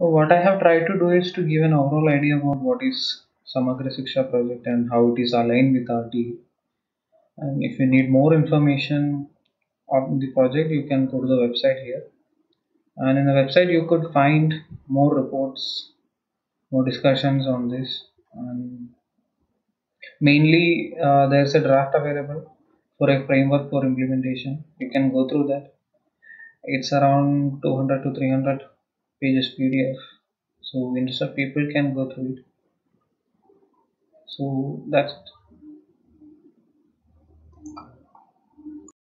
So what I have tried to do is to give an overall idea about what is Samagra Shiksha project and how it is aligned with RTE. And if you need more information on the project, you can go to the website here. And in the website, you could find more reports, more discussions on this. And mainly, there's a draft available for a framework for implementation. You can go through that. It's around 200 to 300 pages PDF. So interested people can go through it. So that's it.